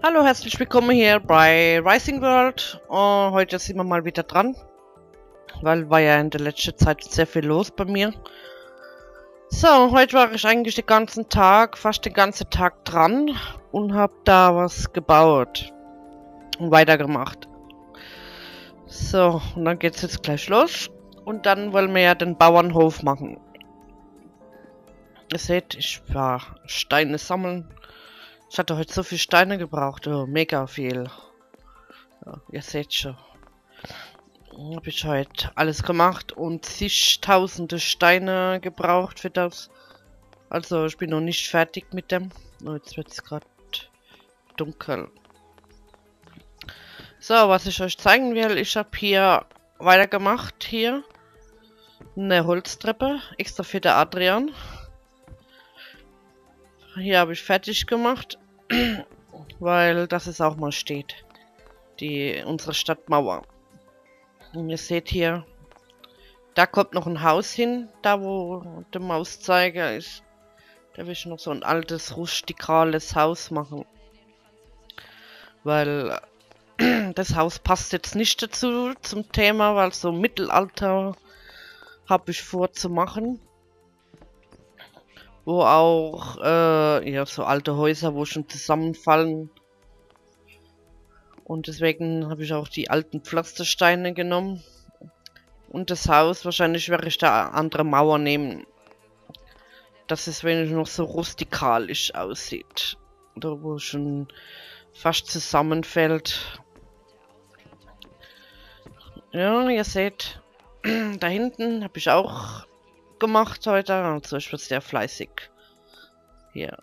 Hallo, herzlich willkommen hier bei Rising World. Heute sind wir mal wieder dran, weil war ja in der letzten Zeit sehr viel los bei mir. So, heute war ich eigentlich den ganzen Tag, fast den ganzen Tag dran und habe da was gebaut und weitergemacht. So, und dann geht's jetzt gleich los und dann wollen wir ja den Bauernhof machen. Ihr seht, ich war Steine sammeln. Ich hatte heute so viele Steine gebraucht, oh, mega viel. Ja, ihr seht schon. Habe ich heute alles gemacht und zigtausende Steine gebraucht für das. Also ich bin noch nicht fertig mit dem. Oh, jetzt wird es gerade dunkel. So, was ich euch zeigen will, ich habe hier weitergemacht. Hier eine Holztreppe, extra für den Adrian. Hier habe ich fertig gemacht, weil das es auch mal steht. Unsere Stadtmauer. Und ihr seht hier, da kommt noch ein Haus hin, da wo der Mauszeiger ist. Da will ich noch so ein altes, rustikales Haus machen. Weil das Haus passt jetzt nicht dazu, zum Thema, weil so Mittelalter habe ich vor zu machen. Wo auch, ja, so alte Häuser, wo schon zusammenfallen. Und deswegen habe ich auch die alten Pflastersteine genommen. Und das Haus, wahrscheinlich werde ich da andere Mauer nehmen. Dass es wenigstens noch so rustikalisch aussieht. Da wo schon fast zusammenfällt. Ja, ihr seht, da hinten habe ich auch gemacht heute. Also ich bin sehr fleißig. Hier.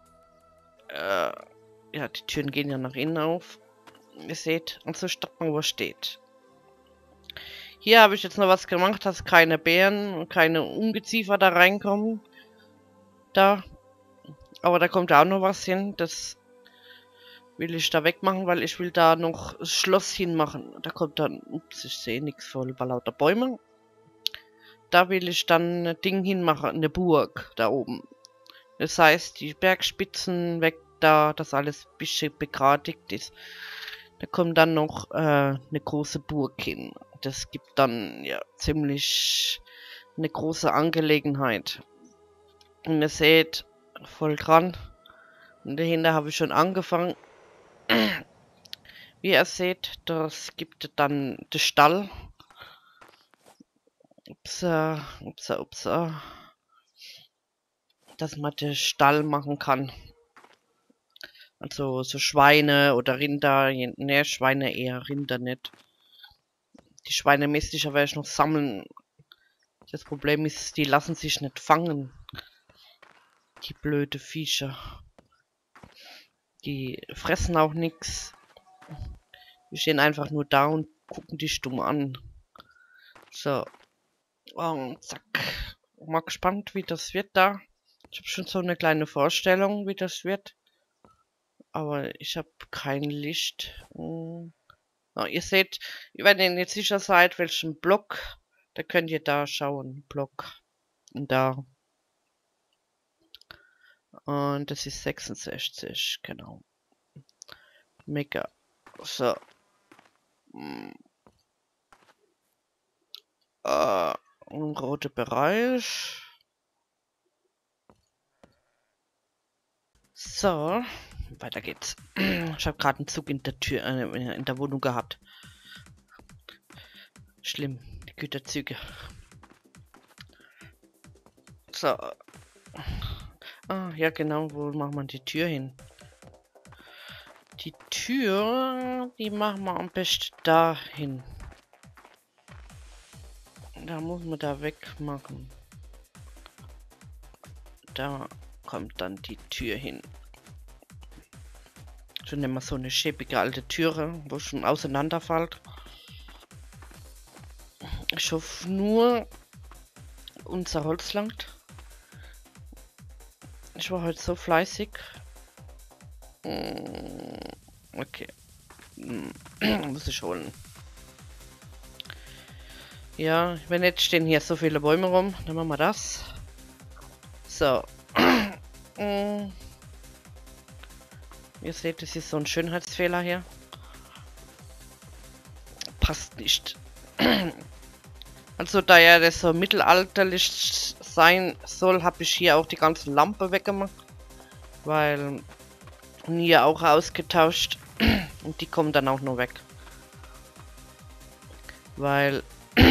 Ja, die Türen gehen ja nach innen auf. Ihr seht, und so Stadtmauer steht. Hier habe ich jetzt noch was gemacht, dass keine Bären und keine Ungeziefer da reinkommen. Da. Aber da kommt auch noch was hin. Das will ich da wegmachen, weil ich will da noch das Schloss hinmachen. Da kommt dann, ups, ich sehe nichts voll bei lauter Bäumen. Da will ich dann ein Ding hinmachen, eine Burg da oben. Das heißt, die Bergspitzen weg da, dass alles ein bisschen begradigt ist. Da kommt dann noch eine große Burg hin. Das gibt dann ja ziemlich eine große Angelegenheit. Und ihr seht, voll dran. Und dahinter habe ich schon angefangen. Wie ihr seht, das gibt dann den Stall. Upsa. Dass man den Stall machen kann. Also so Schweine oder Rinder. Ne, Schweine eher, Rinder nicht. Die Schweine müsste ich aber erst noch sammeln. Das Problem ist, die lassen sich nicht fangen. Die blöde Viecher. Die fressen auch nichts. Die stehen einfach nur da und gucken die stumm an. So. Und zack. Mal gespannt, wie das wird da. Ich habe schon so eine kleine Vorstellung, wie das wird. Aber ich habe kein Licht. Oh, ihr seht, wenn ihr nicht sicher seid, welchen Block, da könnt ihr da schauen. Block. Und da. Und das ist 66, genau. Mega. So. Ein roter Bereich. So. Weiter geht's. Ich habe gerade einen Zug in der Tür, in der Wohnung gehabt. Schlimm. Die Güterzüge. So. Ah, ja genau. Wo macht man die Tür hin? Die Tür, die machen wir am besten dahin. Da muss man da wegmachen. Da kommt dann die Tür hin. Schon immer so eine schäbige alte Türe, wo schon auseinanderfällt. Ich hoffe nur, unser Holz langt. Ich war heute so fleißig. Okay. Muss ich holen. Ja, wenn jetzt stehen hier so viele Bäume rum, dann machen wir das. So. Ihr seht, das ist so ein Schönheitsfehler hier. Passt nicht. Also, da ja das so mittelalterlich sein soll, habe ich hier auch die ganze Lampe weggemacht. Weil hier auch ausgetauscht. Und die kommen dann auch nur weg. Weil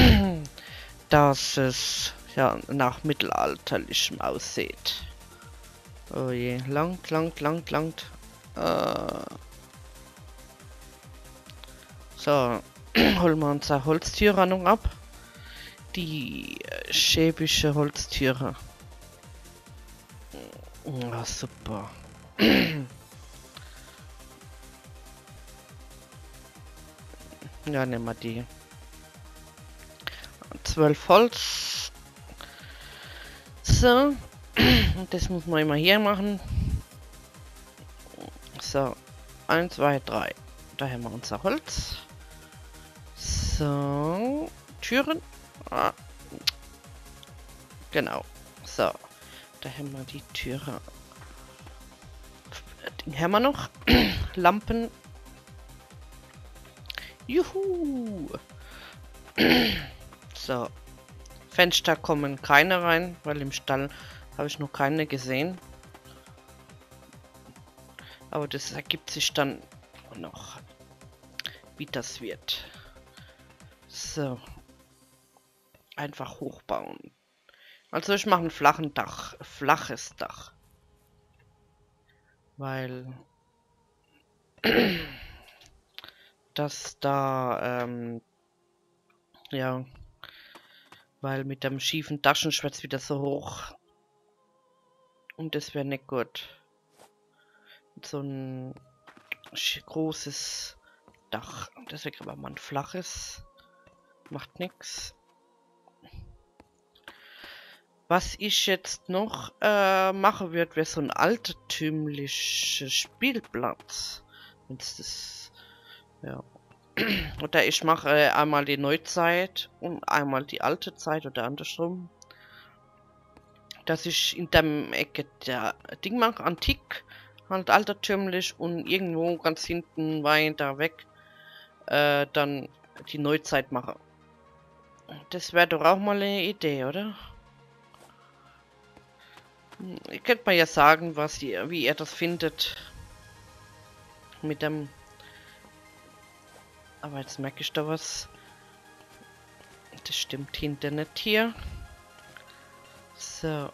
dass es ja nach mittelalterlichem aussieht. Oh je, langt. So, holen wir unsere Holztüre noch ab. Die schäbische Holztüre. Oh, super. Ja, nehmen wir die. 12 Holz. So. Und das muss man immer hier machen. So. 1, 2, 3. Da haben wir unser Holz. So. Türen. Ah. Genau. So. Da haben wir die Türe. Den haben wir noch. Lampen. Juhu. So. Fenster kommen keine rein, weil im Stall habe ich noch keine gesehen. Aber das ergibt sich dann noch, wie das wird. So. Einfach hochbauen. Also ich mache ein flaches Dach. Weil das da, ja, weil mit dem schiefen Taschenschwert wieder so hoch. Und das wäre nicht gut. So ein großes Dach. Deswegen aber mal ein flaches. Macht nichts. Was ich jetzt noch machen würde, wäre so ein altertümlicher Spielplatz. Wenn's das, ja. Oder ich mache einmal die Neuzeit und einmal die alte Zeit oder andersrum. Dass ich in der Ecke der Ding mache, antik, halt altertümlich und irgendwo ganz hinten weiter weg dann die Neuzeit mache. Das wäre doch auch mal eine Idee, oder? Ihr könnt mal ja sagen, wie ihr das findet. Mit dem... Aber jetzt merke ich da was. Das stimmt hinter nicht hier. So.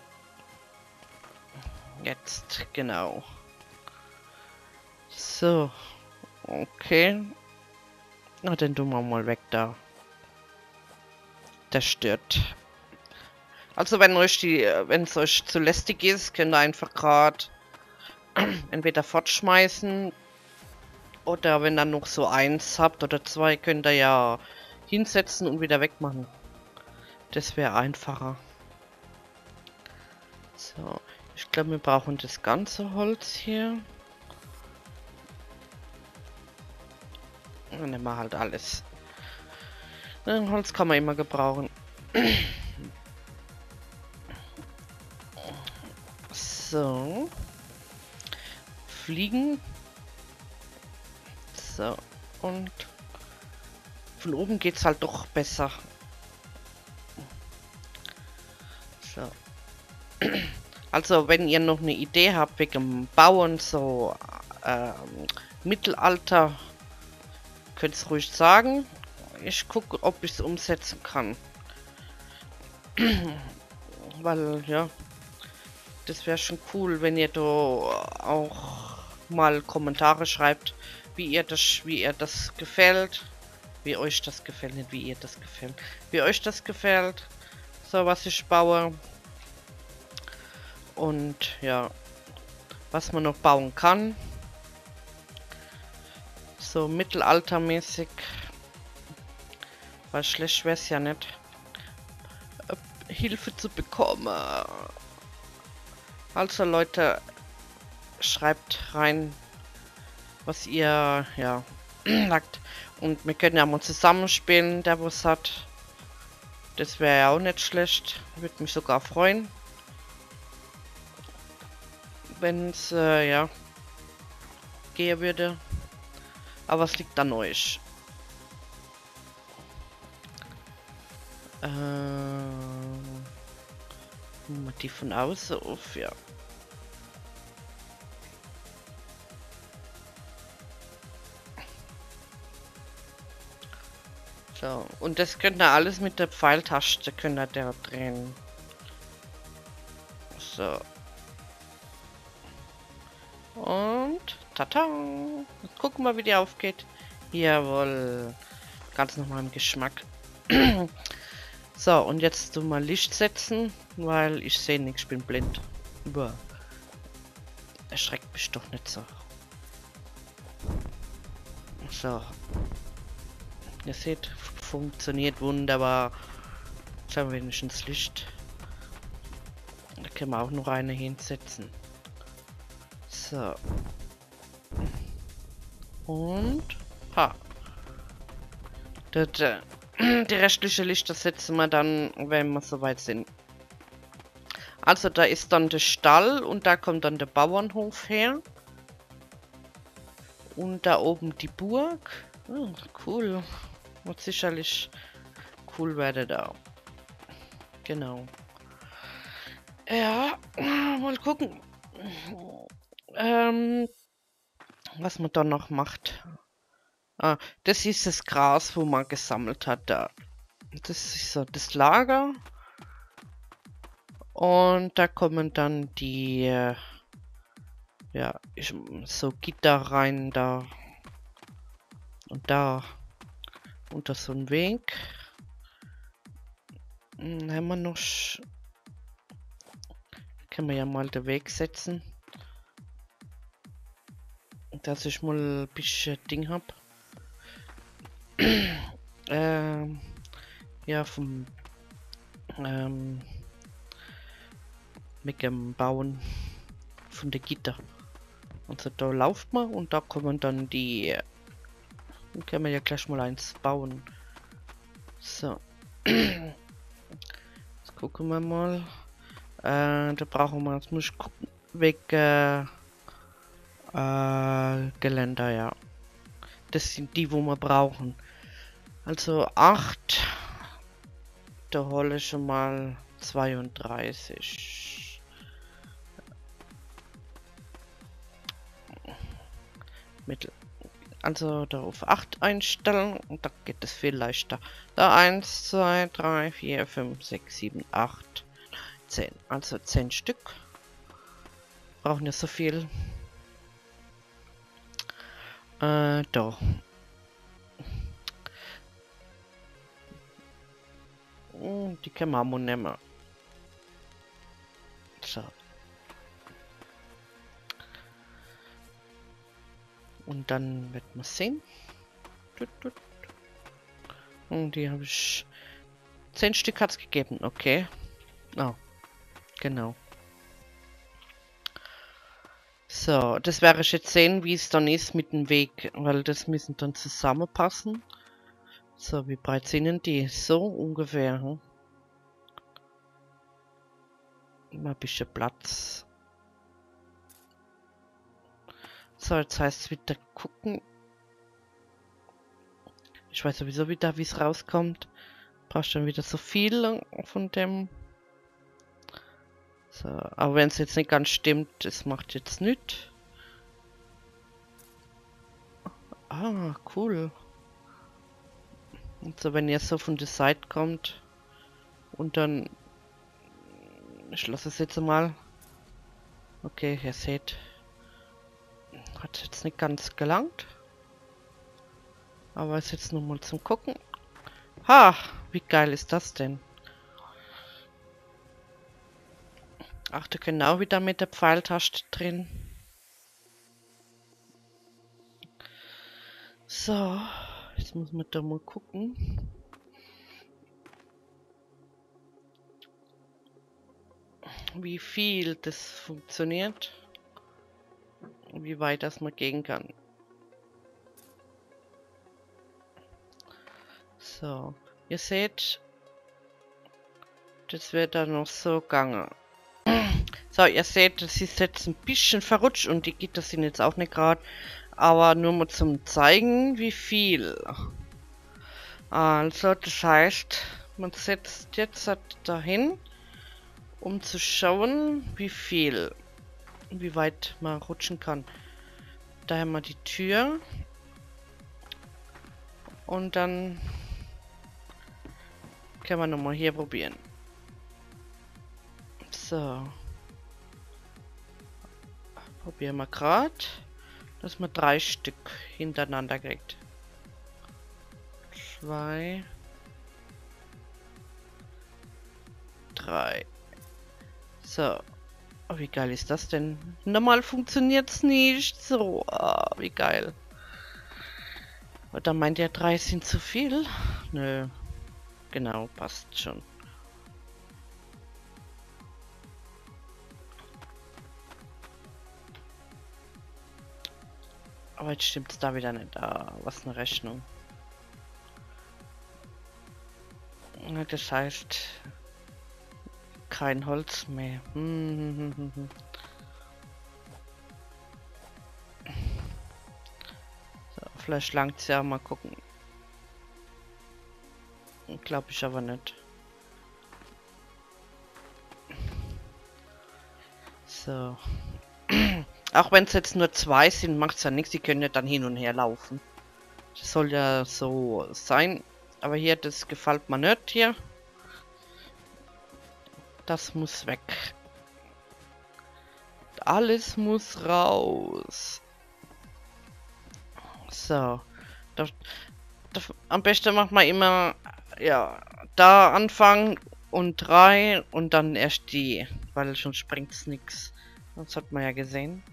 Jetzt, genau. So. Okay. Na, den tun wir mal weg da. Das stört. Also wenn es euch zu lästig ist, könnt ihr einfach gerade entweder fortschmeißen oder wenn ihr noch so 1 habt oder 2, könnt ihr ja hinsetzen und wieder wegmachen. Das wäre einfacher. So, ich glaube, wir brauchen das ganze Holz hier. Dann nehmen wir halt alles. Holz kann man immer gebrauchen. So. Fliegen. So. Und von oben geht's halt doch besser. So. Also, wenn ihr noch eine Idee habt wegen Bauen, so Mittelalter, könnt ihr ruhig sagen. Ich gucke, ob ich es umsetzen kann. Weil, ja, das wäre schon cool, wenn ihr da auch mal Kommentare schreibt, wie ihr das gefällt. Wie euch das gefällt, nicht wie ihr das gefällt. Wie euch das gefällt. So, was ich baue. Und ja, was man noch bauen kann. So mittelaltermäßig. Weil schlecht wäre es ja nicht. Hilfe zu bekommen. Also Leute, schreibt rein, was ihr ja sagt. Und wir können ja mal zusammenspielen, der was hat. Das wäre ja auch nicht schlecht. Würde mich sogar freuen. Wenn es, ja. gehen würde. Aber es liegt an euch. Die von außen auf, ja. So, und das könnt ihr alles mit der Pfeiltaste könnt ihr da drehen. So. Und tata! Jetzt gucken wir, wie die aufgeht. Jawohl. Ganz nochmal im Geschmack. So, und jetzt mal Licht setzen, weil ich sehe nichts, ich bin blind. Boah. Erschreckt mich doch nicht so. So. Ihr seht, funktioniert wunderbar. Jetzt haben wir wenigstens Licht. Da können wir auch noch eine hinsetzen. So. Und ha. Die restliche Lichter setzen wir dann, wenn wir soweit sind. Also da ist dann der Stall und da kommt dann der Bauernhof her. Und da oben die Burg. Oh, cool. Wird sicherlich cool werden da. Genau. Ja, mal gucken. Was man dann noch macht. Ah, das ist das Gras, wo man gesammelt hat da. Das ist so das Lager. Und da kommen dann die, ja, so Gitter rein da. Und da unter so einen Weg. Haben wir noch... Können wir ja mal den Weg setzen. Dass ich mal ein bisschen Ding habe. Ja, vom mit dem Bauen von der Gitter. Also da läuft man und da kommen dann die. Dann können wir ja gleich mal eins bauen. So. Jetzt gucken wir mal. Da brauchen wir, jetzt muss ich gucken, wegen Geländer, ja. Das sind die, wo wir brauchen. Also 8. Da hole ich schon mal 32. Also da auf 8 einstellen und da geht es viel leichter. Da 1, 2, 3, 4, 5, 6, 7, 8, 10. Also 10 Stück. Brauchen ja so viel. Da. Die können wir auch nehmen. So. Und dann wird man sehen. Und die habe ich... 10 Stück hat es gegeben, okay. Oh, genau. So, das werde ich jetzt sehen, wie es dann ist mit dem Weg, weil das müssen dann zusammenpassen. So, wie breit sind die? So ungefähr. Hm? Mal ein bisschen Platz. So, jetzt heißt es wieder gucken. Ich weiß sowieso wieder, wie es rauskommt. Brauchst dann wieder so viel von dem. So, aber wenn es jetzt nicht ganz stimmt, das macht jetzt nichts. Ah, cool. Und so, wenn ihr so von der Seite kommt und dann... Ich lasse es jetzt mal. Okay, ihr seht. Hat jetzt nicht ganz gelangt. Aber ist jetzt nur mal zum Gucken. Ha! Wie geil ist das denn? Ach, da genau wieder mit der Pfeiltaste drin. So, jetzt muss man da mal gucken. Wie viel das funktioniert. Wie weit das man gehen kann. So, ihr seht, das wird dann noch so gegangen. So, ihr seht, das ist jetzt ein bisschen verrutscht und die Gitter sind jetzt auch nicht gerade. Aber nur mal zum Zeigen, wie viel. Also, das heißt, man setzt jetzt dahin, um zu schauen, wie viel, wie weit man rutschen kann. Da haben wir die Tür. Und dann können wir nochmal hier probieren. So. Probieren wir gerade, dass man 3 Stück hintereinander kriegt. 2, 3. So. Oh, wie geil ist das denn? Normal funktioniert es nicht so. Oh, wie geil. Oder meint ihr 3 sind zu viel? Nö. Genau, passt schon. Aber jetzt stimmt es da wieder nicht. Ah, was eine Rechnung. Das heißt, kein Holz mehr. So, vielleicht langt es ja, mal gucken. Glaube ich aber nicht. So. Auch wenn es jetzt nur 2 sind, macht es ja nichts. Die können ja dann hin und her laufen. Das soll ja so sein. Aber hier, das gefällt mir nicht hier. Das muss weg. Alles muss raus. So. Am besten macht man immer, ja, da anfangen und 3 und dann erst die. Weil schon springt es nichts. Das hat man ja gesehen.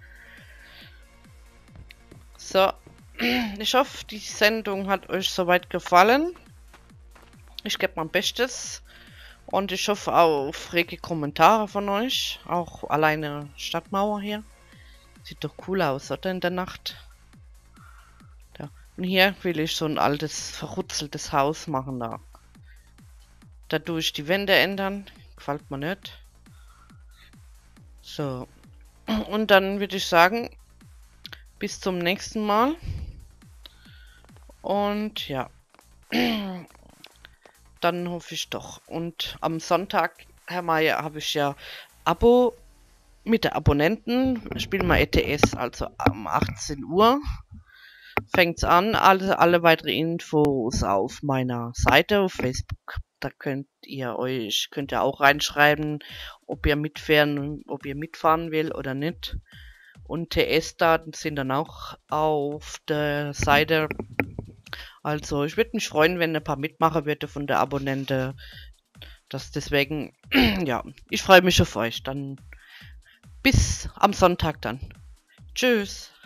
So. Ich hoffe, die Sendung hat euch soweit gefallen. Ich gebe mein Bestes. Und ich hoffe auf rege Kommentare von euch. Auch alleine Stadtmauer hier. Sieht doch cool aus, oder? In der Nacht. Da. Und hier will ich so ein altes, verrutzeltes Haus machen da. Dadurch die Wände ändern. Gefällt mir nicht. So. Und dann würde ich sagen, bis zum nächsten Mal. Und ja. Dann hoffe ich doch. Und am Sonntag, Herr Meier, habe ich ja Abo mit der Abonnenten. Spielen wir ETS, also um 18 Uhr. Fängt's an. Alle weitere Infos auf meiner Seite auf Facebook. Da könnt ihr auch reinschreiben, ob ihr mitfahren will oder nicht. Und TS-Daten sind dann auch auf der Seite. Also ich würde mich freuen, wenn ein paar mitmachen würde von der Abonnente. Deswegen, ja, ich freue mich auf euch. Dann bis am Sonntag dann. Tschüss.